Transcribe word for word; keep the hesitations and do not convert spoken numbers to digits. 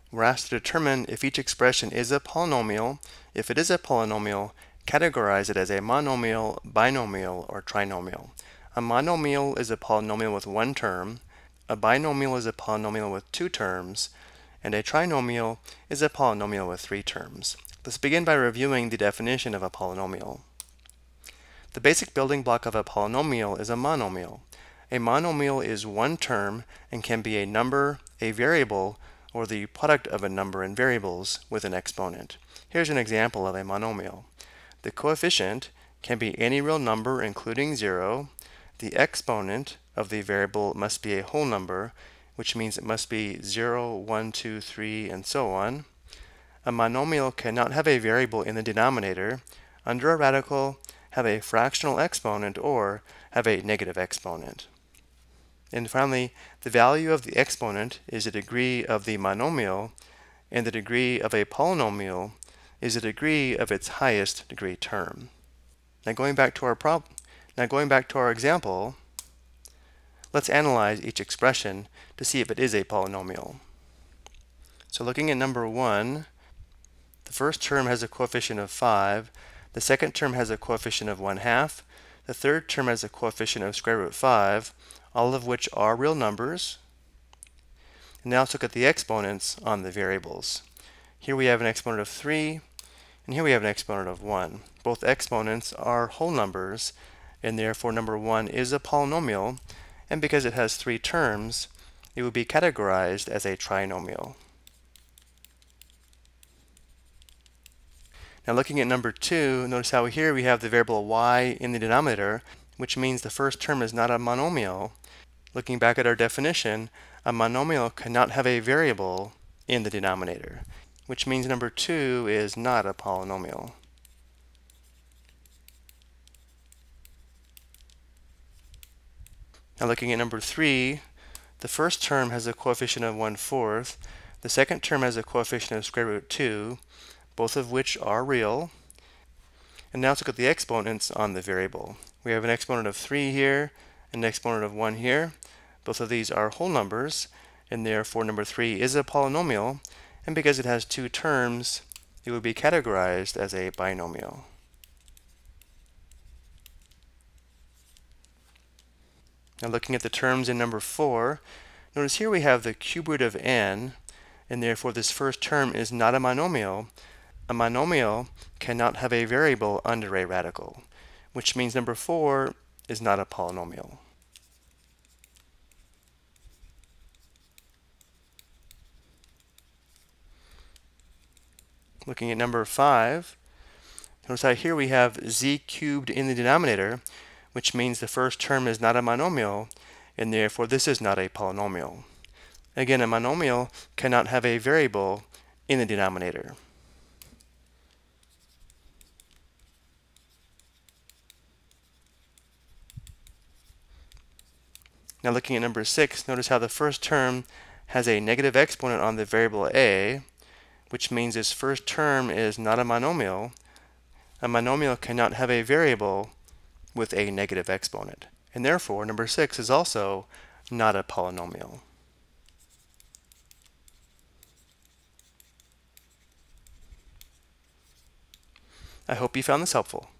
We're asked to determine if each expression is a polynomial. If it is a polynomial, categorize it as a monomial, binomial, or trinomial. A monomial is a polynomial with one term, a binomial is a polynomial with two terms, and a trinomial is a polynomial with three terms. Let's begin by reviewing the definition of a polynomial. The basic building block of a polynomial is a monomial. A monomial is one term and can be a number, a variable, or the product of a number and variables with an exponent. Here's an example of a monomial. The coefficient can be any real number including zero. The exponent of the variable must be a whole number, which means it must be zero, one, two, three, and so on. A monomial cannot have a variable in the denominator. Under a radical, have a fractional exponent or have a negative exponent. And finally, the value of the exponent is the degree of the monomial, and the degree of a polynomial is the degree of its highest degree term. Now going back to our prob now going back to our example, let's analyze each expression to see if it is a polynomial. So looking at number one, the first term has a coefficient of five, the second term has a coefficient of one half, the third term has a coefficient of square root five, all of which are real numbers. And now let's look at the exponents on the variables. Here we have an exponent of three, and here we have an exponent of one. Both exponents are whole numbers, and therefore number one is a polynomial, and because it has three terms, it would be categorized as a trinomial. Now looking at number two, notice how here we have the variable y in the denominator, which means the first term is not a monomial. Looking back at our definition, a monomial cannot have a variable in the denominator, which means number two is not a polynomial. Now looking at number three, the first term has a coefficient of one fourth, the second term has a coefficient of square root two, both of which are real. And now let's look at the exponents on the variable. We have an exponent of three here, and an exponent of one here. Both of these are whole numbers, and therefore number three is a polynomial, and because it has two terms, it would be categorized as a binomial. Now looking at the terms in number four, notice here we have the cube root of n, and therefore this first term is not a monomial. A monomial cannot have a variable under a radical, which means number four is not a polynomial. Looking at number five, notice how here we have z cubed in the denominator, which means the first term is not a monomial, and therefore this is not a polynomial. Again, a monomial cannot have a variable in the denominator. Now looking at number six, notice how the first term has a negative exponent on the variable a, which means this first term is not a monomial. A monomial cannot have a variable with a negative exponent, and therefore number six is also not a polynomial. I hope you found this helpful.